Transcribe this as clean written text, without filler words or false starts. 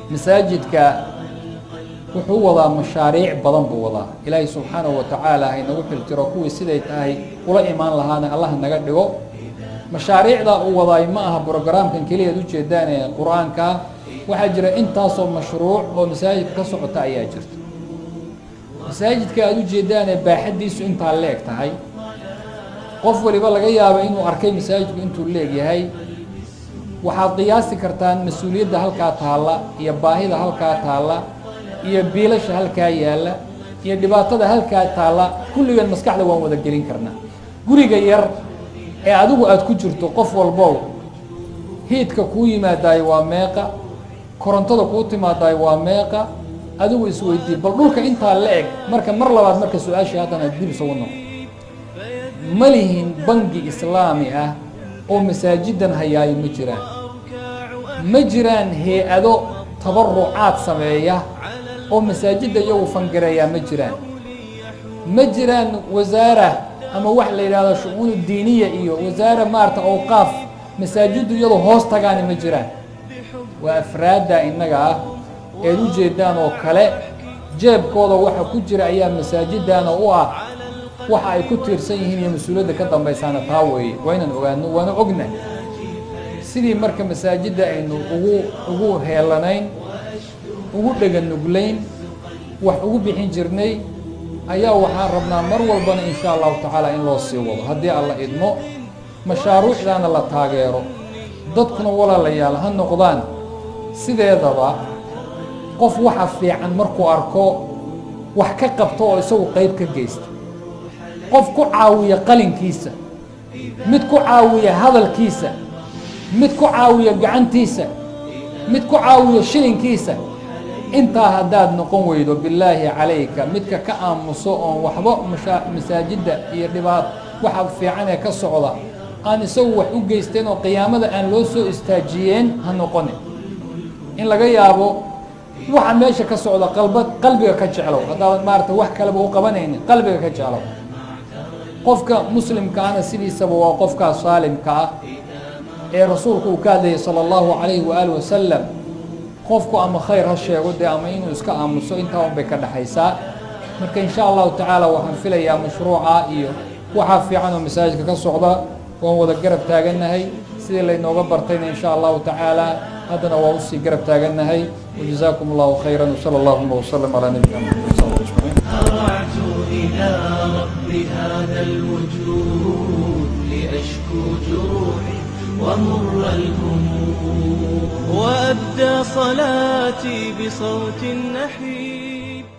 مساجدك wuxuu wadaa mashaariic badan buu wadaa ilaahay subhanahu wa ta'ala ay nagu xiltiro kuwii siday tahay ula iimaan lahaana Allah naga dhigo mashaariicda uu waday ma aha programkan kaliya u jeedaan ee quraanka waxa jira intaas oo mashruuc oo masaajid ka socota ayaa jirta masaajidka aad u jeedaan ee baaxadiisu inta leeg tahay qof waliba laga yaabo inuu arkay masaajidku intuu leeyahay waxaad qiyaasi kartaan mas'uuliyadda halka taala iyo baahida halka taala iyo biilasha halka yaala iyo dhibaatada halka taala kulligan maskaxda waan wada gelin karnaa guriga yar ee adigu aad ku jirto qof walbo heedka ku yimaaday waa meeqa korontada ku timaaday waa meeqa adigu isweydii bal dhulka inta la eg marka mar labaad marka su'aasha hadana dib soo noqo malihin bangi islaami ah oo masaajidan hayaay ma jiraan hay'ado tabarrucaad sameeya oo masaajida iyagu fangareeya ma jiraan wasaara ama wax la yiraahdo shu'uun diiniya iyo wasaara maarta awqaaf masaajidu iyadu hoos tagaan ma jiraan waa afraada inaga ah ee u jeedaan oo kale jeebkooda waxa ku jira ayaa masaajidana u ah waxa ay ku tiirsan yihiin iyo mas'uuliyadda ka dambeysana taa weey waynan ogaano waana ognahay sidii marka masaajida aynu ugu heelanayn ugu dhagan nuglayn wax ugu bixin jirnay ayaa waxaan rabnaa mar walbana insha Allah ta'ala in loo sii wado hadii Allah idmo mashaariicdana la taageero dadkuna walaalayaal ha noqdaan sideedaba qof waxa fiican markuu arko wax ka qabto oo isagu qayb ka geysto qof ku caawiya qalinkiisa mid ku caawiya hadalkiisa mid ku caawiya gacantiisa mid ku caawiya shilinkiisa inta hadaad noqon weydo billahi alayka midka ka aamuso oo waxba masaajida iyo dhibaat waxa fiican ee ka socda aan isagu wax u geysteen oo qiyaamada aan loo soo istaajiyeen ha noqon in laga yaabo waxa meesha ka socda qalbiga ka jecelo hadaad maarta wax kale u qabanaynin qalbiga ka jecelo qofka muslimka ana sidiisaba waa qofka saalimka ah ee rasuulku uu ka hadlayay sallallahu alayhi wa alihi wasallam qofku ama khayr ha sheego ama inuu iska aamuso inta oo bay ka dhaxaysaa marka insha Allah ta'ala waxaan filayaa mashruuca iyo waxa fiican oo masaajidka ka socda oo wada garab taaganahay sidii la inooga bartayna insha Allah ta'ala hadana waa u sii garab taaganahay jazakumullahu khayran wa sallallahu wa sallam ala nabiyyina Muhammad sallallahu alayhi wa sallam ara'tu ila rabbi hadha alwujud li ashku juruhi ومر الهموم وأبدى صلاتي بصوت نحيب